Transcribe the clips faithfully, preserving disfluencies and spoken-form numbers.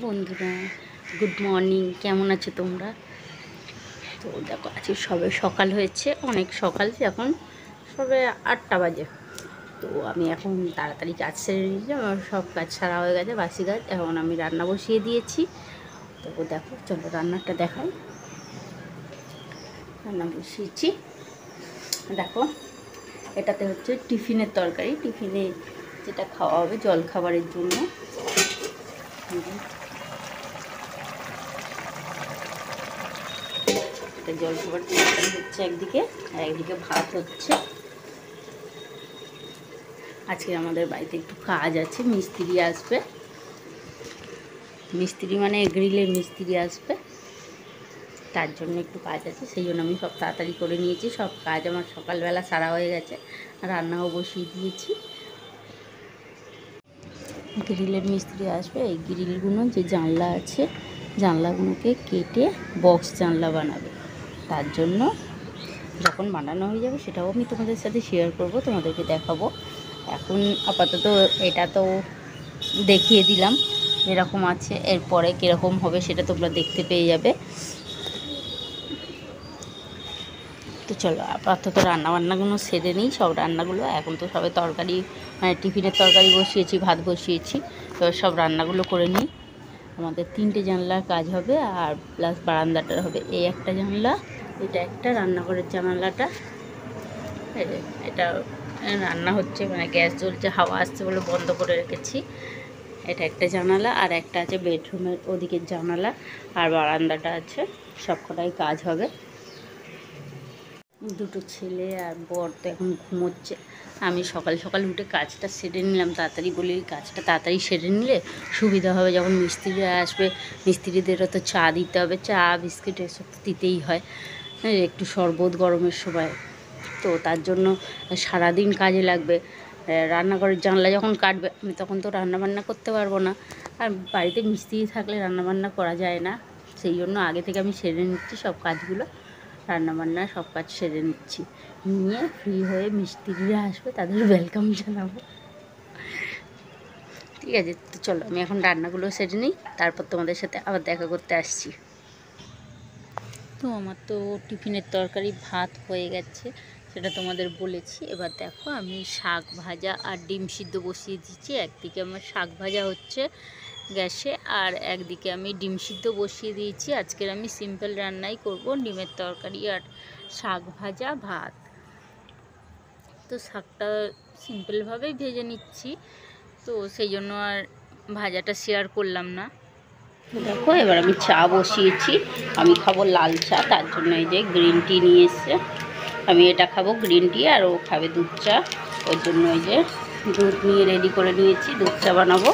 বন্ধুরা, good morning. কেমন আছো তোমরা? তো দেখো, আজকে সবে সকাল হয়েছে, অনেক সকাল, এখন সবে আটটা বাজে। তো আমি এখন তাড়াতাড়ি কাজ সেরে নিয়েছি, আমার সব কাজ সারা হয়ে গেছে, বাসি কাজ। এখন আমি রান্না বসিয়ে দিয়েছি। তো দেখো, চলো রান্নাটা দেখাই। রান্না বসিয়েছি, দেখো এটাতে হচ্ছে টিফিনের তরকারি, টিফিনে যেটা খাওয়া হবে জল খাবারের জন্য। এটা জল খাবার তরকারি হচ্ছে একদিকে, আর একদিকে ভাত হচ্ছে। আজকে আমাদের বাড়িতে একটু কাজ আছে, মিস্ত্রি আসবে। মিস্ত্রি মানে গ্রিলের মিস্ত্রি আসবে, তার জন্য একটু কাজ আছে, সেই জন্য আমি সব তাড়াতাড়ি করে নিয়েছি। সব কাজ আমার সকালবেলা সারা হয়ে গেছে, রান্নাও বসিয়ে দিয়েছি। গ্রিলের মিস্ত্রি আসবে, এই গ্রিলগুলো যে জানলা আছে, জানলাগুলোকে কেটে বক্স জানলা বানাবে। তার জন্য যখন বানানো হয়ে যাবে সেটাও আমি তোমাদের সাথে শেয়ার করব, তোমাদেরকে দেখাবো। এখন আপাতত এটা তো দেখিয়ে দিলাম এরকম আছে, এরপরে কীরকম হবে সেটা তোমরা দেখতে পেয়ে যাবে। তো চলো আপাতত রান্নাবান্নাগুলো সেরে নিই, সব রান্নাগুলো। এখন তো সবে তরকারি, মানে টিফিনের তরকারি বসিয়েছি, ভাত বসিয়েছি, তো সব রান্নাগুলো করে নিই। আমাদের তিনটে জানলার কাজ হবে, আর প্লাস বারান্দাটার হবে। এই একটা জানলা, এটা একটা রান্নাঘরের জানালাটা, এটা রান্না হচ্ছে, মানে গ্যাস জ্বলছে, হাওয়া আসছে বলে বন্ধ করে রেখেছি। এটা একটা জানালা, আর একটা আছে বেডরুমের ওদিকের জানালা, আর বারান্দাটা আছে। সবকটাই কাজ হবে। দুটো ছেলে আর বর তো এখন ঘুমোচ্ছে। আমি সকাল সকাল উঠে কাজটা সেরে নিলাম, তাড়াতাড়ি বলি কাজটা তাড়াতাড়ি সেরে নিলে সুবিধা হবে। যখন মিস্ত্রিরা আসবে, মিস্ত্রিদেরও তো চা দিতে হবে, চা বিস্কিট এসব তো দিতেই হয়, একটু শরবত গরমের সময়। তো তার জন্য সারাদিন কাজে লাগবে। রান্নাঘরের জানলা যখন কাটবে, আমি তখন তো রান্নাবান্না করতে পারবো না, আর বাড়িতে মিস্ত্রি থাকলে রান্নাবান্না করা যায় না। সেই জন্য আগে থেকে আমি সেরে নিচ্ছি সব কাজগুলো, রান্নাবান্না সব কাজ সেরে নিচ্ছি, নিয়ে ফ্রি হয়ে মিস্ত্রিরা আসবে, তাদের ওয়েলকাম জানাবো। ঠিক আছে, তো চলো আমি এখন রান্নাগুলো সেরে নিই, তারপর তোমাদের সাথে আবার দেখা করতে আসছি। তো আমার তো টিফিনের তরকারি ভাত হয়ে গেছে, সেটা তোমাদের বলেছি। এবার দেখো, আমি শাক ভাজা আর ডিম সিদ্ধ বসিয়ে দিচ্ছি। একদিকে আমার শাক ভাজা হচ্ছে গ্যাসে, আর একদিকে আমি ডিম সিদ্ধ বসিয়ে দিয়েছি। আজকের আমি সিম্পল রান্নাই করব, ডিমের তরকারি আর শাক ভাজা ভাত। তো শাকটা সিম্পলভাবেই ভেজে নিচ্ছি, তো সেই জন্য আর ভাজাটা শেয়ার করলাম না। দেখো, এবার আমি চা বসিয়েছি। আমি খাবো লাল চা, তার জন্য এই যে গ্রিন টি নিয়ে এসছে। আমি এটা খাবো গ্রিন টি, আর ও খাবে দুধ চা। ওর জন্য এই যে দুধ নিয়ে রেডি করে নিয়েছি, দুধ চা বানাবো।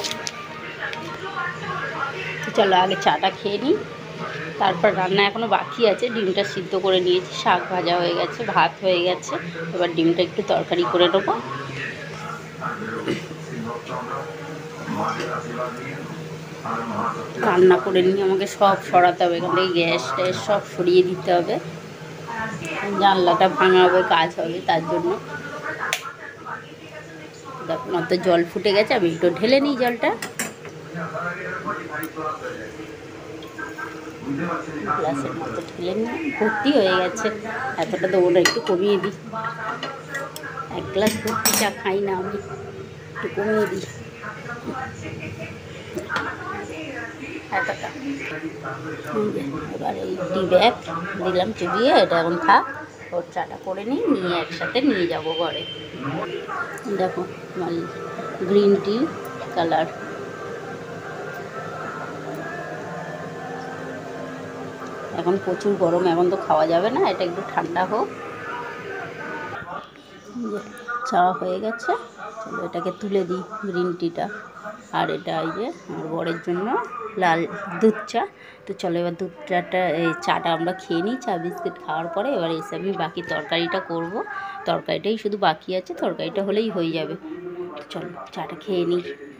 তো চলো আগে চাটা খেয়ে নিই, তারপর রান্না এখনও বাকি আছে। ডিমটা সিদ্ধ করে নিয়েছি, শাক ভাজা হয়ে গেছে, ভাত হয়ে গেছে। এবার ডিমটা একটু তরকারি করে নেবো। রান্না করে নিয়ে আমাকে সব সরাতে হবে, এখান থেকে গ্যাস ট্যাস সব সরিয়ে দিতে হবে, জানলাটা ভাঙা হবে, কাজ হবে, তার জন্য। দেখুন অত জল ফুটে গেছে, আমি একটু ঢেলে নিই জলটা। গ্লাসের মতো ঢেলে নিই, ভর্তি হয়ে গেছে, এতটা তো ওটা একটু কমিয়ে দিই। এক গ্লাস ভর্তি চা খাই না আমি, একটু কমিয়ে দিই এতটা। এবার এই টি ব্যাগ দিলাম চুবিয়ে, এটা এখন থাক, ওর চাটা করে নিই, নিয়ে একসাথে নিয়ে যাব ঘরে। দেখো আমার গ্রিন টি কালার। এখন প্রচুর গরম, এখন তো খাওয়া যাবে না, এটা একটু ঠান্ডা হোক। চা হয়ে গেছে, চলো এটাকে তুলে দিই গ্রিন টিটা। আর এটা এই যে আমার বরের জন্য লাল দুধ চা। তো চলো এবার দুধ চাটা, এই চাটা আমরা খেয়ে নিই, চা বিস্কিট খাওয়ার পরে। এবার এসে আমি বাকি তরকারিটা করব, তরকারিটাই শুধু বাকি আছে, তরকারিটা হলেই হয়ে যাবে। তো চলো চাটা খেয়ে নিই।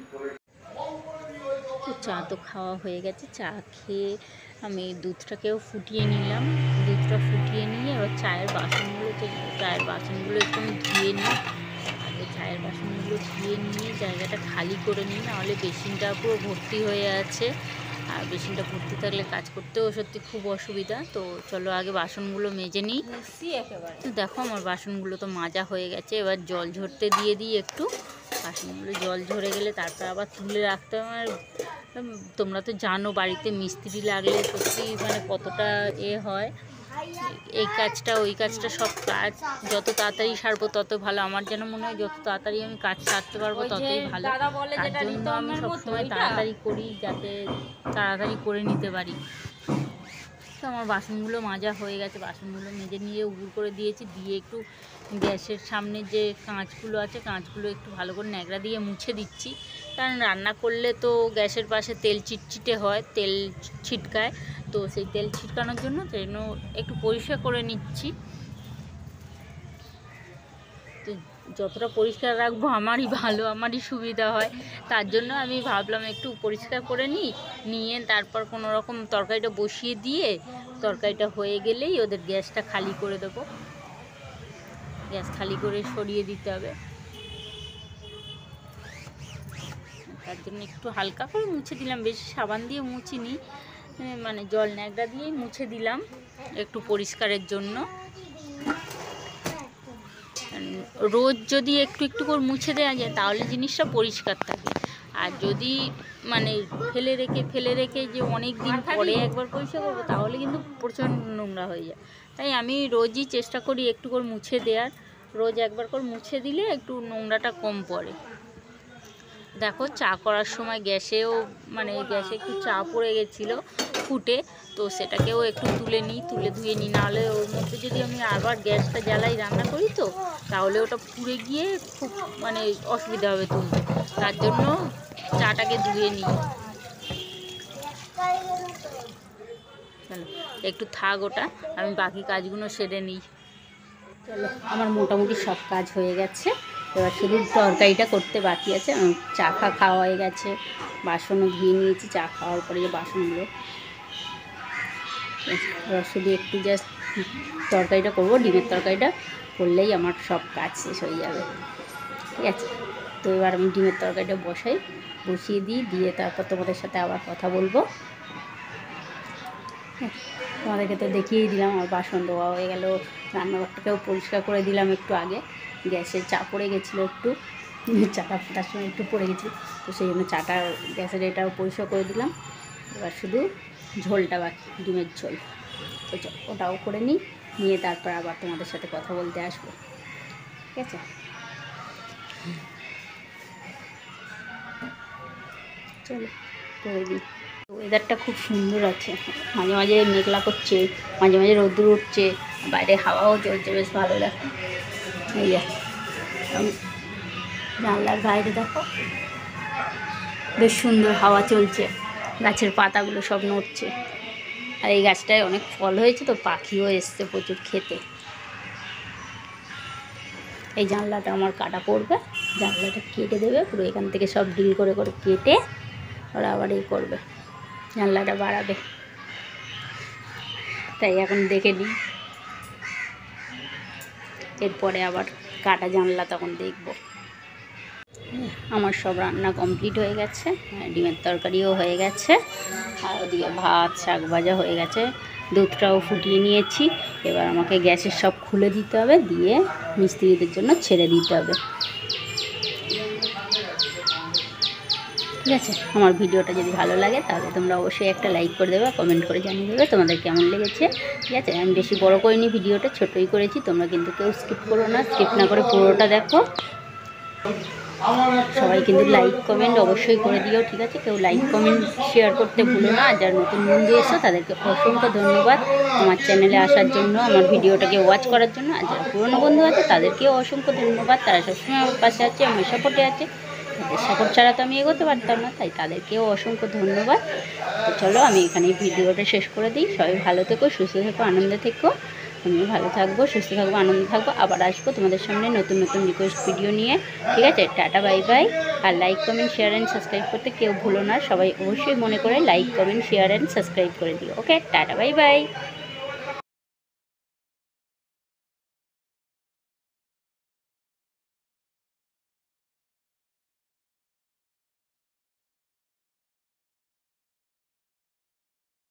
তো চা তো খাওয়া হয়ে গেছে, চা খেয়ে আমি দুধটাকেও ফুটিয়ে নিলাম। দুধটা ফুটিয়ে নিয়ে এবার চায়ের বাসনগুলো, চায়ের বাসনগুলো একটু আমি ধুয়ে নিই। আগে চায়ের বাসনগুলো ধুয়ে নিয়ে জায়গাটা খালি করে নিই, নাহলে বেসিনটা পুরো ভর্তি হয়ে আছে। আর বেসিনটা ভর্তি থাকলে কাজ করতেও সত্যি খুব অসুবিধা। তো চলো আগে বাসনগুলো মেজে নিই। তো দেখো আমার বাসনগুলো তো মাজা হয়ে গেছে, এবার জল ঝরতে দিয়ে দিই একটু। বাসনগুলো জল ঝরে গেলে তারপর আবার তুলে রাখতে হবে। আর তোমরা তো জানো বাড়িতে মিস্ত্রি লাগলে সত্যি মানে কতটা এ হয়, এই কাজটা ওই কাজটা সব কাজ যত তাড়াতাড়ি সারবো তত ভালো। আমার যেন মনে হয় যত তাড়াতাড়ি আমি কাজ সারতে পারবো ততই ভালো। তার জন্য আমি সবসময় তাড়াতাড়ি করি যাতে তাড়াতাড়ি করে নিতে পারি। তো আমার বাসনগুলো মাজা হয়ে গেছে, বাসনগুলো মেজে নিয়ে উগুর করে দিয়েছি, দিয়ে একটু গ্যাসের সামনে যে কাঁচগুলো আছে কাঁচগুলো একটু ভালো করে ন্যাকড়া দিয়ে মুছে দিচ্ছি। কারণ রান্না করলে তো গ্যাসের পাশে তেল চিটচিটে হয়, তেল ছিটকায়, তো সেই তেল ছিটকানোর জন্য জন্য একটু পরিষ্কার করে নিচ্ছি। তো যতটা পরিষ্কার রাখবো আমারই ভালো, আমারই সুবিধা হয়। তার জন্য আমি ভাবলাম একটু পরিষ্কার করে নিই, নিয়ে তারপর কোনো রকম তরকারিটা বসিয়ে দিয়ে তরকারিটা হয়ে গেলেই ওদের গ্যাসটা খালি করে দেবো। গ্যাস খালি করে সরিয়ে দিতে হবে, তার জন্য একটু হালকা করে মুছে দিলাম, বেশি সাবান দিয়ে মুছিনি, মানে জল ন্যাকড়া দিয়েই মুছে দিলাম একটু পরিষ্কারের জন্য। রোজ যদি একটু একটু করে মুছে দেওয়া যায় তাহলে জিনিসটা পরিষ্কার থাকে। আর যদি মানে ফেলে রেখে ফেলে রেখে যে অনেক দিন পরে একবার পরিষ্কার করবো তাহলে কিন্তু প্রচণ্ড নোংরা হয়ে যায়। তাই আমি রোজই চেষ্টা করি একটু করে মুছে দেওয়ার, রোজ একবার করে মুছে দিলে একটু নোংরাটা কম পড়ে। দেখো চা করার সময় গ্যাসেও মানে গ্যাসে একটু চা পড়ে গেছিলো ফুটে, তো সেটাকেও একটু তুলে নিই, তুলে ধুয়ে নিই, নাহলে ওর মধ্যে যদি আমি আবার গ্যাসটা জ্বালাই রান্না করি তো তাহলে ওটা পুড়ে গিয়ে খুব মানে অসুবিধা হবে তুলতে। তার জন্য চাটাকে ধুয়ে নিই। চলো একটু থাক ওটা, আমি বাকি কাজগুলো সেরে নিই। চলো আমার মোটামুটি সব কাজ হয়ে গেছে, এবার শুধু তরকারিটা করতে বাকি আছে। চা খা খাওয়া হয়ে গেছে, বাসনও ধুয়ে নিয়েছি চা খাওয়ার পরে যে বাসনগুলো, এবার শুধু একটু জাস্ট তরকারিটা করবো, ডিমের তরকারিটা করলেই আমার সব কাজ শেষ হয়ে যাবে। ঠিক আছে, তো এবার আমি ডিমের তরকারিটা বসাই, বসিয়ে দিই, দিয়ে তারপর তোমাদের সাথে আবার কথা বলবো। তোমাদেরকে তো দেখিয়েই দিলাম আমার বাসন ধোয়া হয়ে গেল, রান্নাঘরটাকেও পরিষ্কার করে দিলাম একটু আগে। গ্যাসে চা পড়ে গেছিলো, একটু চাটা ফোটার সময় একটু পড়ে গেছিলো, তো সেই জন্য চাটা গ্যাসের এটাও পরিষ্কার করে দিলাম। এবার শুধু ঝোলটা বাকি, ডিমের ঝোল, তো ওটাও করে নিই, নিয়ে তারপর আবার তোমাদের সাথে কথা বলতে আসবো। ঠিক আছে, চলো করে দিই। ওয়েদারটা খুব সুন্দর আছে, মাঝে মাঝে মেঘলা করছে, মাঝে মাঝে রোদ্দুর উঠছে, বাইরে হাওয়াও চলছে, বেশ ভালো লাগে। এই জানলার বাইরে দেখো বেশ সুন্দর হাওয়া চলছে, গাছের পাতাগুলো সব নড়ছে, আর এই গাছটায় অনেক ফল হয়েছে তো পাখিও এসছে প্রচুর খেতে। এই জানলাটা আমার কাটা পড়বে, জানলাটা কেটে দেবে পুরো, এখান থেকে সব ডিল করে করে কেটে ওরা আবার এই করবে, জানলাটা বাড়াবে। তাই এখন দেখে নিই, এরপরে আবার কাটা জানলা তখন দেখব। আমার সব রান্না কমপ্লিট হয়ে গেছে, ডিমের তরকারিও হয়ে গেছে, আর ওদিকে ভাত শাক ভাজা হয়ে গেছে, দুধটাও ফুটিয়ে নিয়েছি। এবার আমাকে গ্যাসের সব খুলে দিতে হবে, দিয়ে মিস্ত্রিদের জন্য ছেড়ে দিতে হবে। ঠিক আছে, আমার ভিডিওটা যদি ভালো লাগে তাহলে তোমরা অবশ্যই একটা লাইক করে দেবে, কমেন্ট করে জানিয়ে দেবে তোমাদের কেমন লেগেছে। ঠিক আছে, আমি বেশি বড় করিনি ভিডিওটা, ছোটোই করেছি, তোমরা কিন্তু কেউ স্কিপ করো না, স্কিপ না করে পুরোটা দেখো। সবাই কিন্তু লাইক কমেন্ট অবশ্যই করে দিও। ঠিক আছে, কেউ লাইক কমেন্ট শেয়ার করতে ভুলো না। আর যারা নতুন বন্ধু এসো তাদেরকে অসংখ্য ধন্যবাদ আমার চ্যানেলে আসার জন্য, আমার ভিডিওটাকে ওয়াচ করার জন্য। আর যারা পুরনো বন্ধু আছে তাদেরকেও অসংখ্য ধন্যবাদ, তারা সবসময় আমার পাশে আছে, আমার সাপোর্টে আছে। তাদের সাপোর্ট ছাড়া তো আমি এগোতে পারতাম না, তাই তাদেরকেও অসংখ্য ধন্যবাদ। তো চলো আমি এখানে ভিডিওটা শেষ করে দিই। সবাই ভালো থেকো, সুস্থ থেকো, আনন্দে থেকো। আমিও ভালো থাকবো, সুস্থ থাকবো, আনন্দে থাকবো। আবার আসবো তোমাদের সামনে নতুন নতুন রিকোয়েস্ট ভিডিও নিয়ে। ঠিক আছে, টাটা বাই বাই। আর like comment share and subscribe করতে কেউ ভুলো না, সবাই অবশ্যই মনে করে like comment share and subscribe করে দিও। Okay, tata bye by.